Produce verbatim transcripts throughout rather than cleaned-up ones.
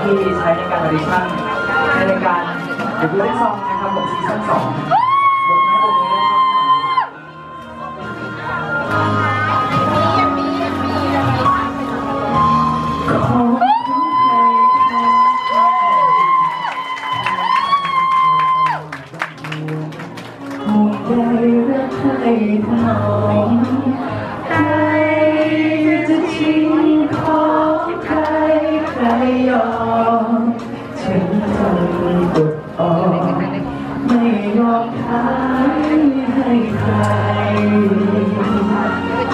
ที่ใช้ในการออดิชั่นในรายการเดอะ Beauty Song นะครับผมซีซั่นสองบทแม่บทนี้ให้ถนอมใครจะทิ้งของใครใครยอมฉันทนกดออกไม่ยอมทายให้ใครรัก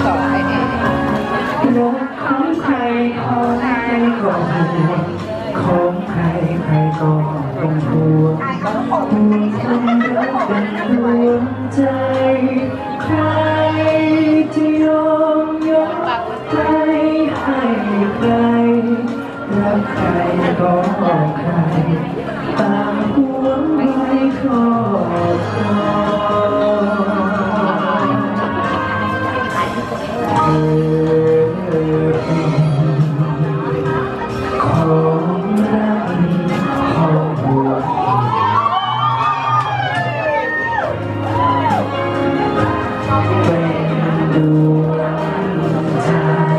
ของใครของใครก็ห่วงของใครใครก็ต้องห่วงห่วงคนรักเป็นดวงใจใครจะยอมยกใครให้ใครรักใครก็ใครต่างห่วงไว้ครอบครองรักของห่วงเป็นดวงใจ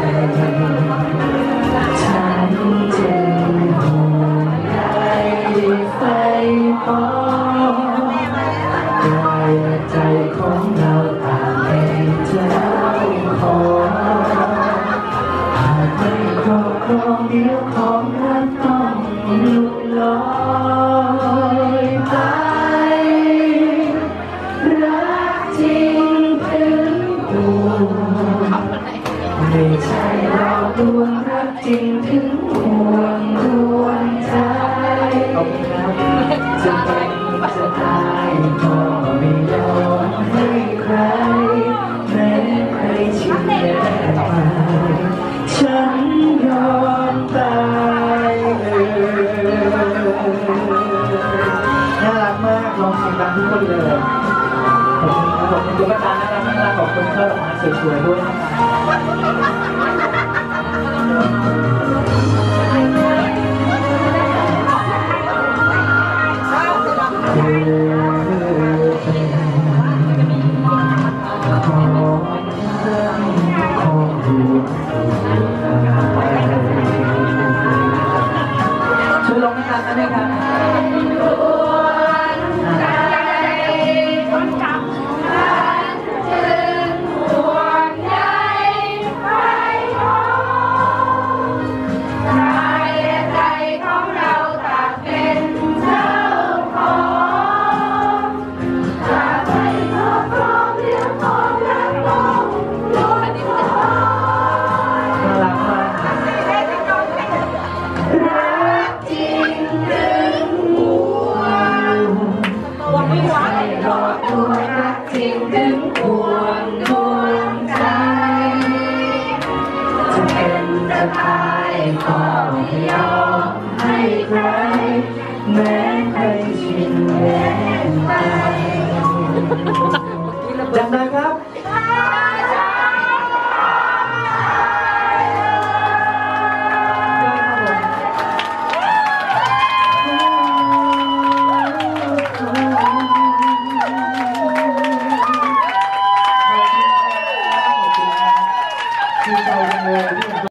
ฉันจึงห่วงใยไฟปองกายและใจของเราต่างเป็นเจ้าของหากไม่ครอบครองเดียวของรักต้องหลุดลอยไปรักจริงถึงตัวไม่ใช่หลอกลวงรักจริงถึงห่วงดวงใจจะเป็นจะตายก็ไม่ยอมให้ใครแม้ใครชิดแย่ไปฉันยอมตายเลยน่ารักมากลองเสียงดังทุกคนเลยขอบคุณครับขอบคุณตุ๊กตาน่ารักน่ารักขอบคุณเครื่องดอกไม้สวยๆด้วยช่วยลงให้กันได้ไหมครับตายก็ไม่ยอมให้ใครแม้ใครชินแย่ตายดังๆครับดีใจจังเลย